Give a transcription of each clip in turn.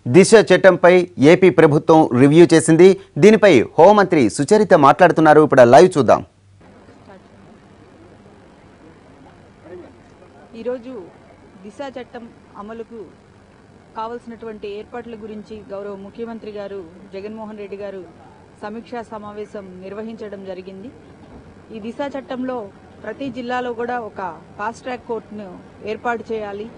దిశ చట్టంపై ఏపీ ప్రభుత్వం రివ్యూ చేసింది. దీనిపై హోంమంత్రి సుచరిత మాట్లాడుతున్నారు. ఇప్పుడు లైవ్ చూద్దాం. ఈరోజు దిశ చట్టం అమలుకు కావాల్సినటువంటి ఏర్పాట్ల గురించి గౌరవ ముఖ్యమంత్రి గారు జగన్మోహన్ రెడ్డి గారు సమీక్షా సమావేశం నిర్వహించడం జరిగింది. ఈ దిశ చట్టంలో ప్రతి జిల్లాలో కూడా ఒక ఫాస్ట్ ట్రాక్ కోర్టును ఏర్పాటు చేయాలి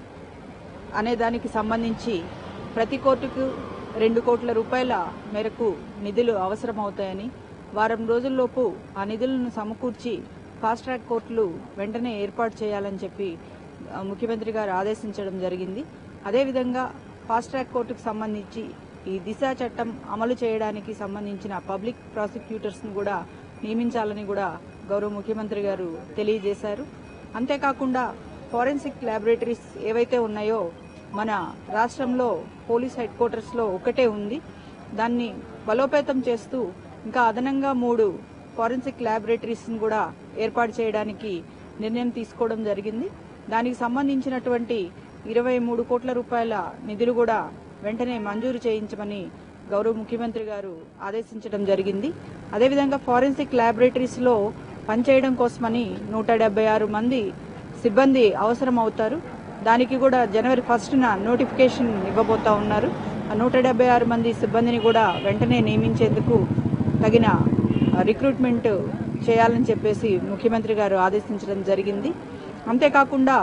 అనే దానికి సంబంధించి ప్రతి కోర్టుకు 2 కోట్ల రూపాయల మేరకు నిధులు అవసరమవుతాయని, వారం రోజుల్లోపు ఆ నిధులను సమకూర్చి ఫాస్ట్ ట్రాక్ కోర్టులు వెంటనే ఏర్పాటు చేయాలని చెప్పి ముఖ్యమంత్రి గారు ఆదేశించడం జరిగింది. అదేవిధంగా ఫాస్ట్ ట్రాక్ కోర్టుకు సంబంధించి ఈ దిశ చట్టం అమలు చేయడానికి సంబంధించిన పబ్లిక్ ప్రాసిక్యూటర్స్ను కూడా నియమించాలని కూడా గౌరవ ముఖ్యమంత్రి గారు తెలియజేశారు. అంతేకాకుండా ఫోరెన్సిక్ ల్యాబొరేటరీస్ ఏవైతే ఉన్నాయో మన రాష్ట్రంలో పోలీస్ హెడ్ క్వార్టర్స్లో ఒకటే ఉంది. దాన్ని బలోపేతం చేస్తూ ఇంకా అదనంగా 3 ఫోరెన్సిక్ ల్యాబొరేటరీస్ని కూడా ఏర్పాటు చేయడానికి నిర్ణయం తీసుకోవడం జరిగింది. దానికి సంబంధించినటువంటి 23 కోట్ల రూపాయల నిధులు కూడా వెంటనే మంజూరు చేయించమని గౌరవ ముఖ్యమంత్రి గారు ఆదేశించడం జరిగింది. అదేవిధంగా ఫోరెన్సిక్ ల్యాబొరేటరీస్లో పనిచేయడం కోసమని 176 మంది సిబ్బంది అవసరం అవుతారు. దానికి కూడా జనవరి 1న నోటిఫికేషన్ ఇవ్వబోతా ఉన్నారు. ఆ 176 మంది సిబ్బందిని కూడా వెంటనే నియమించేందుకు తగిన రిక్రూట్మెంట్ చేయాలని చెప్పేసి ముఖ్యమంత్రి గారు ఆదేశించడం జరిగింది. అంతేకాకుండా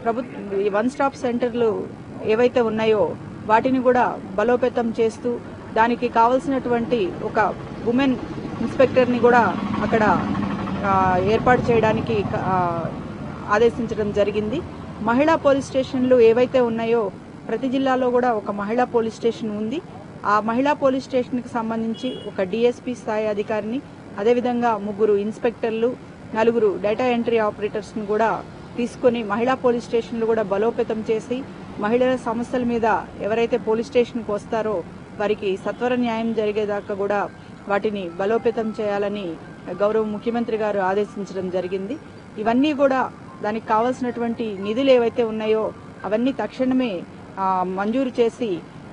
వన్ స్టాప్ సెంటర్లు ఏవైతే ఉన్నాయో వాటిని కూడా బలోపేతం చేస్తూ దానికి కావలసినటువంటి ఒక ఉమెన్ ఇన్స్పెక్టర్ని కూడా అక్కడ ఏర్పాటు చేయడానికి ఆదేశించడం జరిగింది. మహిళా పోలీస్ స్టేషన్లు ఏవైతే ఉన్నాయో ప్రతి జిల్లాలో కూడా ఒక మహిళా పోలీస్ స్టేషన్ ఉంది. ఆ మహిళా పోలీస్ స్టేషన్కి సంబంధించి ఒక డిఎస్పీ స్థాయి అధికారిని, అదేవిధంగా 3 ఇన్స్పెక్టర్లు, 4 డేటా ఎంట్రీ ఆపరేటర్స్ను కూడా తీసుకుని మహిళా పోలీస్ స్టేషన్లు కూడా బలోపేతం చేసి మహిళల సమస్యల మీద ఎవరైతే పోలీస్ స్టేషన్కి వస్తారో వారికి సత్వర న్యాయం జరిగేదాకా కూడా వాటిని బలోపేతం చేయాలని గౌరవ ముఖ్యమంత్రి గారు ఆదేశించడం జరిగింది. ఇవన్నీ కూడా దానికి కావాల్సినటువంటి నిధులు ఏవైతే ఉన్నాయో అవన్నీ తక్షణమే మంజూరు చేసి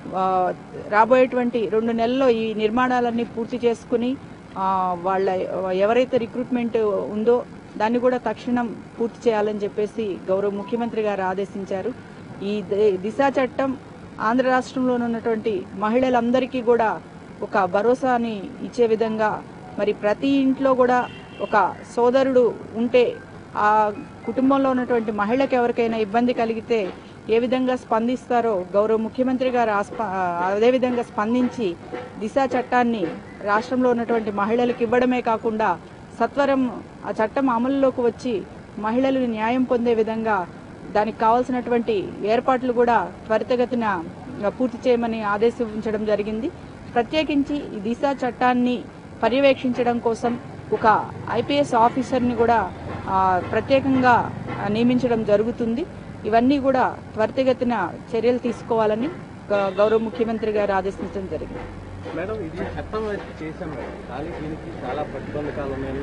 రాబోయేటువంటి 2 నెలల్లో ఈ నిర్మాణాలన్నీ పూర్తి చేసుకుని వాళ్ళ ఎవరైతే రిక్రూట్మెంట్ ఉందో దాన్ని కూడా తక్షణం పూర్తి చేయాలని చెప్పేసి గౌరవ ముఖ్యమంత్రి గారు ఆదేశించారు. ఈ దిశ చట్టం ఆంధ్ర రాష్ట్రంలో ఉన్నటువంటి మహిళలందరికీ కూడా ఒక భరోసాని ఇచ్చే విధంగా మరి ప్రతి ఇంట్లో కూడా ఒక సోదరుడు ఉంటే ఆ కుటుంబంలో ఉన్నటువంటి మహిళకు ఎవరికైనా ఇబ్బంది కలిగితే ఏ విధంగా స్పందిస్తారో గౌరవ ముఖ్యమంత్రి గారు అదేవిధంగా స్పందించి దిశ చట్టాన్ని రాష్ట్రంలో ఉన్నటువంటి మహిళలకు ఇవ్వడమే కాకుండా సత్వరం ఆ చట్టం అమలులోకి వచ్చి మహిళలు న్యాయం పొందే విధంగా దానికి కావాల్సినటువంటి ఏర్పాట్లు కూడా త్వరితగతిన పూర్తి చేయమని ఆదేశించడం జరిగింది. ప్రత్యేకించి ఈ దిశ చట్టాన్ని పర్యవేక్షించడం కోసం ఒక ఐపీఎస్ ఆఫీసర్ని కూడా ప్రత్యేకంగా నియమించడం జరుగుతుంది. ఇవన్నీ కూడా త్వరితగతిన చర్యలు తీసుకోవాలని గౌరవ ముఖ్యమంత్రి గారు ఆదేశించడం జరిగింది. మేడం, ఇది చట్టం చేశాను కానీ దీనికి చాలా ప్రతిబంధకాలు ఉన్నాయని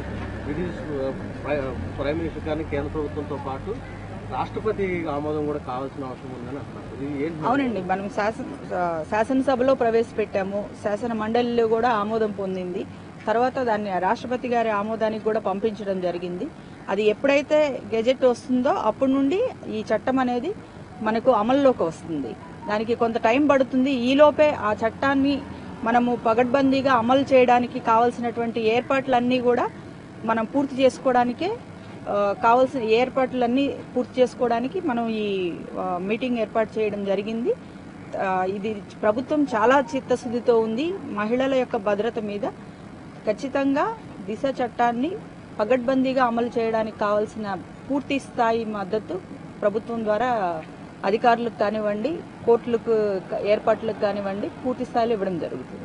ప్రైమ్ మినిస్టర్ గారిని కేంద్ర ప్రభుత్వంతో పాటు రాష్ట్రపతి ఆమోదం కూడా కావాల్సిన అవసరం ఉందని అంటున్నారు. అవునండి, మనం శాసనసభలో ప్రవేశపెట్టాము, శాసన మండలిలో కూడా ఆమోదం పొందింది. తర్వాత దాన్ని రాష్ట్రపతి గారి ఆమోదానికి కూడా పంపించడం జరిగింది. అది ఎప్పుడైతే గెజెట్ వస్తుందో అప్పటి నుండి ఈ చట్టం అనేది మనకు అమల్లోకి వస్తుంది. దానికి కొంత టైం పడుతుంది. ఈలోపే ఆ చట్టాన్ని మనము పగడ్బందీగా అమలు చేయడానికి కావాల్సినటువంటి ఏర్పాట్లన్నీ కూడా మనం పూర్తి చేసుకోవడానికే కావాల్సిన ఏర్పాట్లన్నీ పూర్తి చేసుకోవడానికి మనం ఈ మీటింగ్ ఏర్పాటు చేయడం జరిగింది. ఇది ప్రభుత్వం చాలా చిత్తశుద్ధితో ఉంది. మహిళల యొక్క భద్రత మీద ఖచ్చితంగా దిశ చట్టాన్ని పగడ్బందీగా అమలు చేయడానికి కావాల్సిన పూర్తి స్థాయి మద్దతు ప్రభుత్వం ద్వారా అధికారులకు కానివ్వండి, కోర్టులకు ఏర్పాట్లకు కానివ్వండి పూర్తి స్థాయిలో ఇవ్వడం జరుగుతుంది.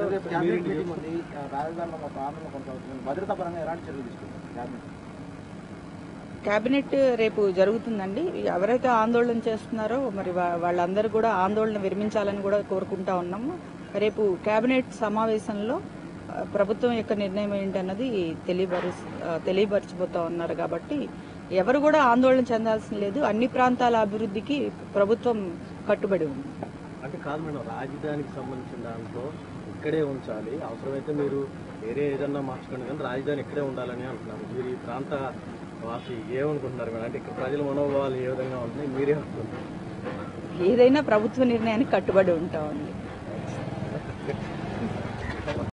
కేబినెట్ రేపు జరుగుతుందండి. ఎవరైతే ఆందోళన చేస్తున్నారో మరి వాళ్ళందరూ కూడా ఆందోళన విరమించాలని కూడా కోరుకుంటా ఉన్నాము. రేపు కేబినెట్ సమావేశంలో ప్రభుత్వం యొక్క నిర్ణయం ఏంటన్నది తెలియపరచబోతా ఉన్నారు. కాబట్టి ఎవరు కూడా ఆందోళన చెందాల్సిన లేదు. అన్ని ప్రాంతాల అభివృద్ధికి ప్రభుత్వం కట్టుబడి ఉంది. కాదు మేడం, రాజధానికి సంబంధించిన దాంట్లో ఇక్కడే ఉంచాలి, అవసరమైతే మీరు వేరే ఏదన్నా మార్చుకోండి, కానీ రాజధాని ఇక్కడే ఉండాలని అంటున్నారు. మీరు ఈ ప్రాంత వాసి ఏమనుకుంటున్నారు మేడం? అంటే ఇక్కడ ప్రజల మనోభావాలు ఏ విధంగా ఉన్నాయి, మీరే అనుకుంటున్నారు? ఏదైనా ప్రభుత్వ నిర్ణయానికి కట్టుబడి ఉంటామండి.